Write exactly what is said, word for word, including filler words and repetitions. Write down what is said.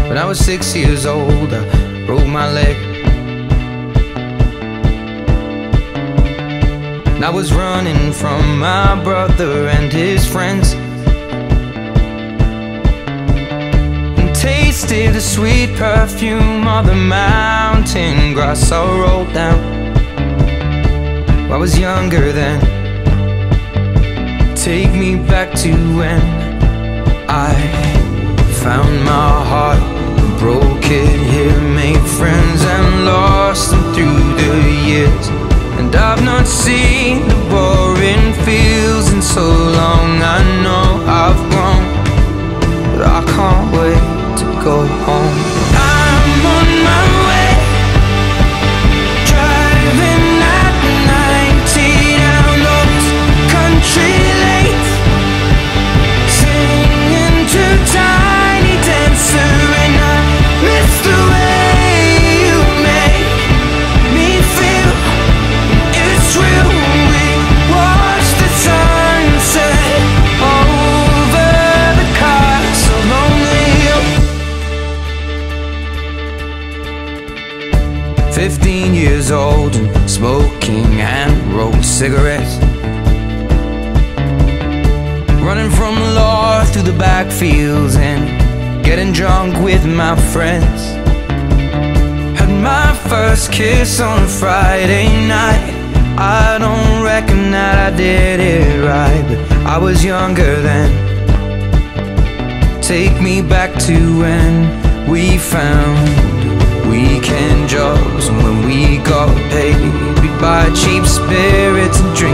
When I was six years old, I broke my leg. And I was running from my brother and his friends, and tasted the sweet perfume of the mountain grass I rolled down. I was younger then. Take me back to when I found my heart, broke it here, made friends and lost them through the years. And I've not seen the boring fields in so long. I know I've grown, but I can't wait to go home. I'm on my way, driving at ninety down those country lanes, singing to Tiny Dancer, and I miss the way you make me feel. It's real. We watch the sunset over the castle on the hill. Fifteen years old and smoking hand-rolled cigarettes, running from the law through the backfields and getting drunk with my friends. Had my first kiss on a Friday night. I don't reckon that I did it right, but I was younger then. Take me back to when we found weekend jobs, and when we got paid, we'd buy cheap spirits and drinks